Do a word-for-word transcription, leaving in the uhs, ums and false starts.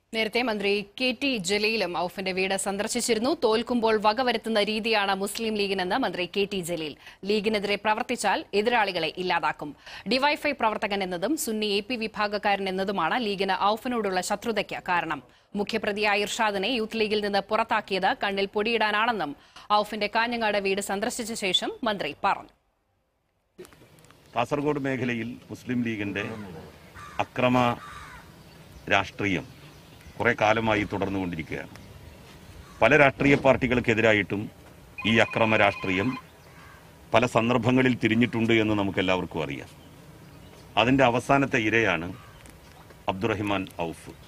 നേരത്തെ മന്ത്രി K T ജലീലും ഔഫിന്റെ വീട് സന്ദർശിച്ചിരുന്നു. തോൽക്കുമ്പോൾ വകവരുത്തുന്ന രീതിയാണ് മുസ്ലിം ലീഗിനെന്ന് മന്ത്രി കെ ടി ജലീൽ. ലീഗിനെതിരെ പ്രവർത്തിച്ചാൽ എതിരാളികളെ ഇല്ലാതാക്കും. ഡിവൈഎഫ്ഐ പ്രവർത്തകൻ എന്നതും സുന്നി എ പി വിഭാഗക്കാരൻ എന്നതുമാണ് ലീഗിന് ഔഫിനോടുള്ള ശത്രുതയ്ക്ക് കാരണം. മുഖ്യപ്രതിയായ ഇർഷാദിനെ യൂത്ത് ലീഗിൽ നിന്ന് പുറത്താക്കിയത് കണ്ണിൽ പൊടിയിടാനാണെന്നും ഔഫിന്റെ കാഞ്ഞങ്ങാട് വീട് സന്ദർശിച്ച ശേഷം മന്ത്രി പറഞ്ഞു. കാസർഗോഡ് മേഖലയിൽ മുസ്ലിം ലീഗിന്റെ അക്രമ രാഷ്ട്രീയം കുറെ കാലമായി തുടർന്നുകൊണ്ടിരിക്കുകയാണ്. പല രാഷ്ട്രീയ പാർട്ടികൾക്കെതിരായിട്ടും ഈ അക്രമ രാഷ്ട്രീയം പല സന്ദർഭങ്ങളിൽ തിരിഞ്ഞിട്ടുണ്ട് എന്ന് നമുക്കെല്ലാവർക്കും അറിയാം. അതിൻ്റെ അവസാനത്തെ ഇരയാണ് അബ്ദുറഹിമാൻ ഔഫ്.